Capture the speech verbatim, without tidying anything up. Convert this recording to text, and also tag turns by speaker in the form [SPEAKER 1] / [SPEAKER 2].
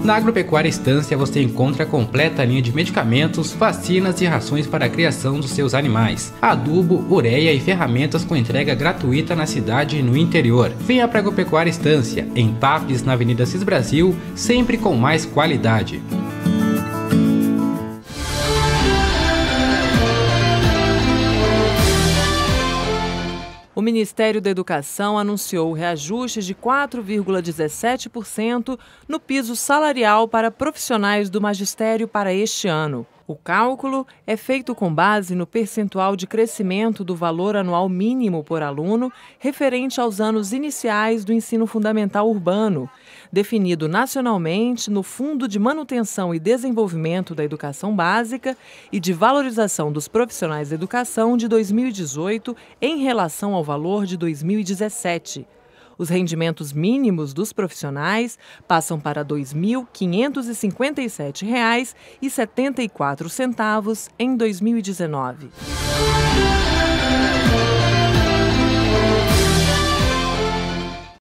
[SPEAKER 1] Na Agropecuária Estância você encontra a completa linha de medicamentos, vacinas e rações para a criação dos seus animais, adubo, ureia e ferramentas com entrega gratuita na cidade e no interior. Venha para a Agropecuária Estância, em Tapes, na Avenida Cis Brasil, sempre com mais qualidade.
[SPEAKER 2] O Ministério da Educação anunciou o reajuste de quatro vírgula dezessete por cento no piso salarial para profissionais do magistério para este ano. O cálculo é feito com base no percentual de crescimento do valor anual mínimo por aluno referente aos anos iniciais do ensino fundamental urbano, definido nacionalmente no Fundo de Manutenção e Desenvolvimento da Educação Básica e de Valorização dos Profissionais da Educação de dois mil e dezoito em relação ao valor de dois mil e dezessete. Os rendimentos mínimos dos profissionais passam para dois mil quinhentos e cinquenta e sete reais e setenta e quatro centavos em dois mil e dezenove.